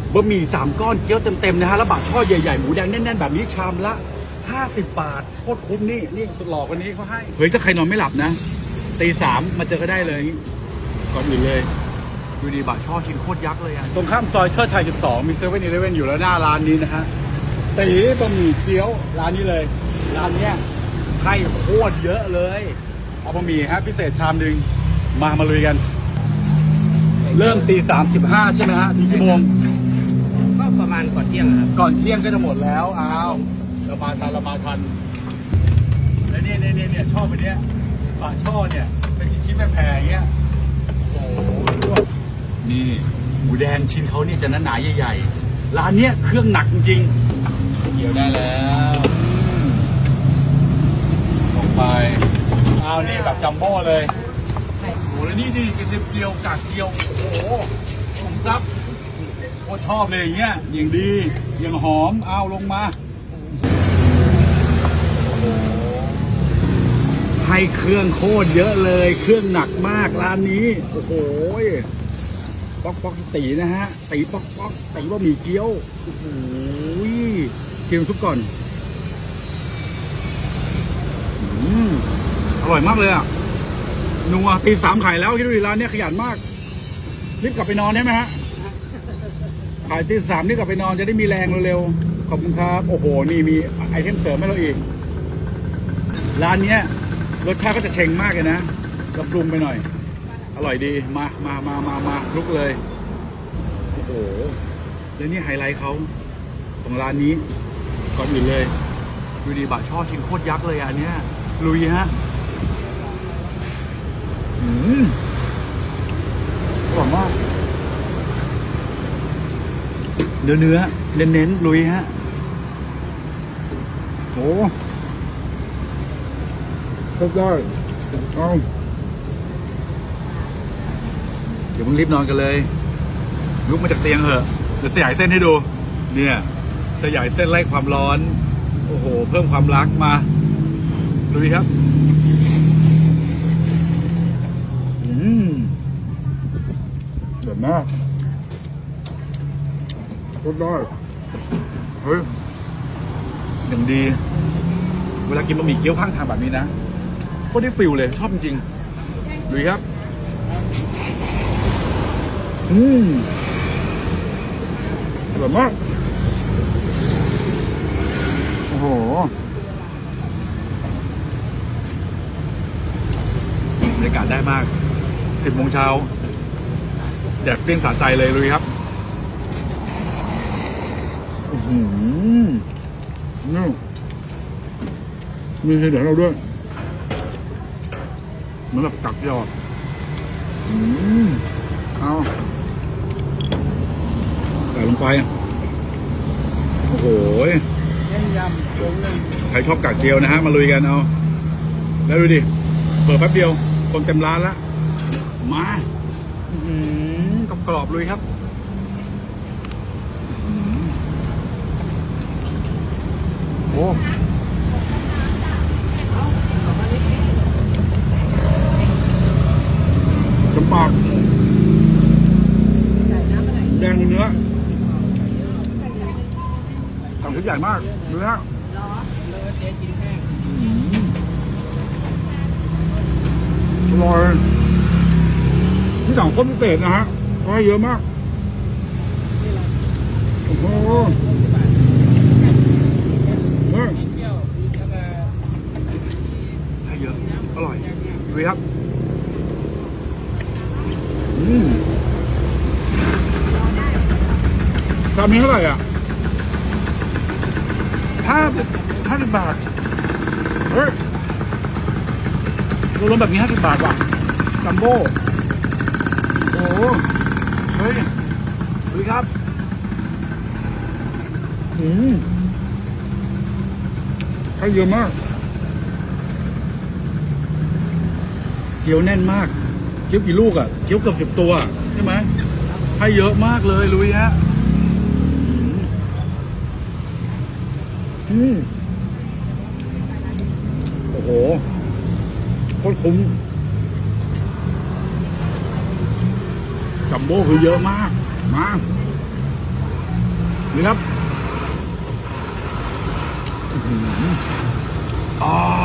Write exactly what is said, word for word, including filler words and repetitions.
บะหมี่สามก้อนเกี๊ยวเต็มๆนะฮะแล้วบะช่อใหญ่ๆหมูแดงแน่นๆแบบนี้ชามละห้าสิบบาทโคตรคุ้มนี่นี่สุดหล่อคนนี้เขาให้เฮ้ยถ้าใครนอนไม่หลับนะตีสามมาเจอก็ได้เลยก่อนอื่นเลยดูดีบะช่อชิ้นโคตรยักษ์เลยอ่ะตรงข้ามซอยเทิดไทยสิบสองมีเซเว่นอีเลฟเว่นอยู่แล้วหน้าร้านนี้นะฮะตีบะหมี่เกี๊ยวร้านนี้เลยร้านเนี้ยให้โคตรเยอะเลยเอาบะหมี่ฮะพิเศษชามหนึ่งมามาลุยกันเริ่มตีสามสิบห้าใช่ไหมฮะถึงกี่โมงก็ประมาณก่อนเที่ยงครับก่อนเที่ยงก็จะหมดแล้วอ้าวเรามาทันเรามาทันแล้วเนี่ยเนี่ยเนี่ยชอบไปเนี้ยปลาช่อเนี่ยเป็นชิ้นๆแพงๆอย่างเงี้ยโอ้โหนี่หมูแดงชิ้นเขาเนี่ยจะหนาๆใหญ่ๆร้านเนี้ยเครื่องหนักจริงๆเกี่ยวได้แล้วลงไปอ้าวนี่แบบจัมโบ้เลยโอ้โหแล้วนี่นี่กระเทียมเจียวกากเจียวโอ้โหผมซับโอ้ชอบเลยอย่างเงี้ยอย่างดีอย่างหอมเอาลงมาให้เครื่องโคตรเยอะเลยเครื่องหนักมากร้านนี้โอ้โหป๊อกป๊อกตีนะฮะตีป๊อกป๊อกตีว่ามีเกี๊ยวโอ้โหเกี๊ยวทุกก่อนอืมอร่อยมากเลยอ่ะนัวตีสามขายแล้วคิดดูดิร้านนี้ขยันมากรีบกลับไปนอนใช่ไหมฮะขายตีสามรีบกลับไปนอนจะได้มีแรงเร็วๆขอบคุณครับโอ้โหนี่มีไอเทมเสริมให้เราอีกร้านเนี้ยรสชาติก็จะเชงมากเลยนะเราปรุงไปหน่อยอร่อยดีมามามามามาลุกเลยโอ้โหแล้วนี่ไฮไลท์เขาของร้านนี้ก่อนอื่นเลยดูดีบะช่อชิ้นโคตรยักษ์เลยอันเนี้ยลุยฮะอืมอร่อยมากเนื้อเนื้อเน้นเน้นลุยฮะโอ้ครบได้เอาเดี๋ยวมึงรีบนอนกันเลยลุกมาจากเตียงเหอะเดี๋ยวสยายเส้นให้ดูเนี่ยสยายเส้นไล่ความร้อนโอ้โหเพิ่มความรักมาดูดิครับอืมเด็ดมากครบได้เฮ้ยอย่างดีเวลากินบะหมี่เกี๊ยวข้างทางแบบนี้นะโคตรได้ฟิลเลยชอบจริงๆดูครับอืมอร่อยมากโอ้โหบรรยากาศได้มากสิบโมงเช้าแดดเปรี้ยงสะใจเลยเลยครับอืมนี่มีให้เดี๋ยวเราด้วยเหมือนแบบกักยอดอืมเอาใส่ลงไปโอ้โหเน้นยำลงเลยใครชอบกากเจียวนะฮะมาลุยกันเอาแล้วดูดิเปิดแป๊บเดียวคนเต็มร้านละมากรอบกรอบลุยครับโอ้จำปากแดงเนื้อสั่งชุดใหญ่มากเนื้ออร่อยที่สั่งข้นพิเศษนะฮะเขาให้เยอะมากโอ้โหให้เยอะอร่อยดูครับอืมชามนี้เท่าไหร่อ่ะห้าห้าสิบบาทเฮ้ยรวมแบบนี้ห้าสิบบาทว่ะจัมโบ้โอ้เฮ้ยดูครับอืมให้เยอะมากเกี๊ยวแน่นมากเกี๊ยวกี่ลูกอ่ะเกี๊ยวเกือบสิบตัวใช่ไหมให้เยอะมากเลยลุยฮะอืมโอ้โหโคตรคุ้มจัมโบ้คือเยอะมากมานี่ครับอื้อหืออ่า